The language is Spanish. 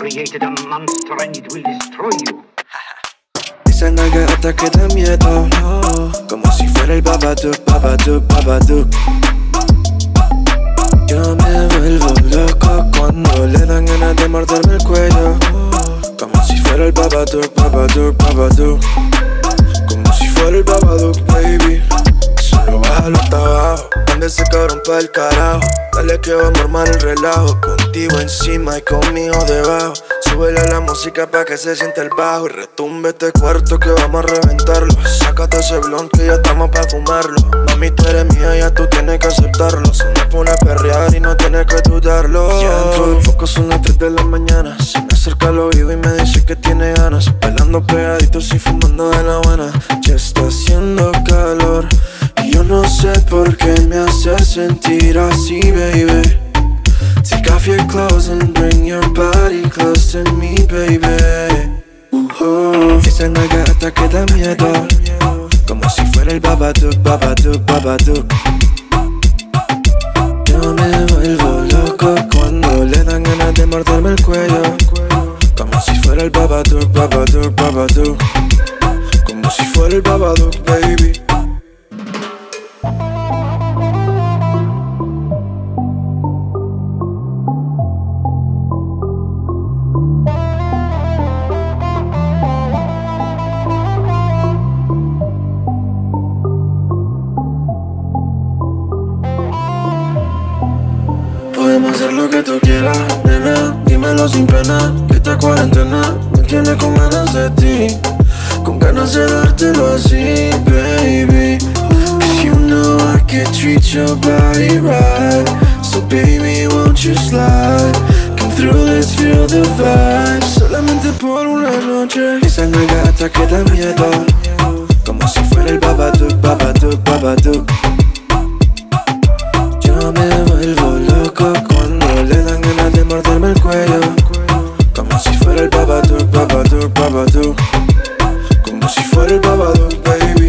created a monster and it will destroy you. Esa nalga hasta que da miedo, oh, como si fuera el Babadook, Babadook, Babadook. Yo me vuelvo loco cuando le dan ganas de morderme el cuello, oh, como si fuera el Babadook, Babadook, Babadook. Como si fuera el Babadook, baby. Solo bájalo hasta abajo, mande ese cabrón pa' el carajo. Dale que vamos a armar el relajo, contigo encima y conmigo debajo. Súbele a la música pa' que se sienta el bajo y retumbe este cuarto que vamos a reventarlo. Sácate ese blond que ya estamos pa' fumarlo. Mami, tú eres mía, ya tú tienes que aceptarlo. Se me pone a perrear y no tienes que dudarlo. Ya entro en foco, son las 3 de la mañana. Se me acerca al oído y me dice que tiene ganas. Bailando pegaditos y fumando de la buena. Ya está haciendo calor y yo no sé por qué me hace sentir así, baby. Take off your clothes and bring your body close to me, baby. Esa nalga hasta que da miedo, como si fuera el Babadook, Babadook, Babadook. Yo me vuelvo loco cuando le dan ganas de morderme el cuello, como si fuera el Babadook, Babadook, Babadook. Como si fuera el Babadook, baby. Podemos hacer lo que tú quieras, nena, dímelo sin pena, que esta cuarentena me tiene con ganas de ti, con ganas de dártelo así, baby. Cause you know I can treat your body right, so baby won't you slide, come through, let's feel the vibe, solamente por una noche. Esa nalga hasta que da miedo, como si fuera el Babadook, Babadook, Babadook. Yo me vuelvo loco cuando le dan ganas de morderme el cuello, como si fuera el Babadook, Babadook, Babadook. Como si fuera el Babadook, baby.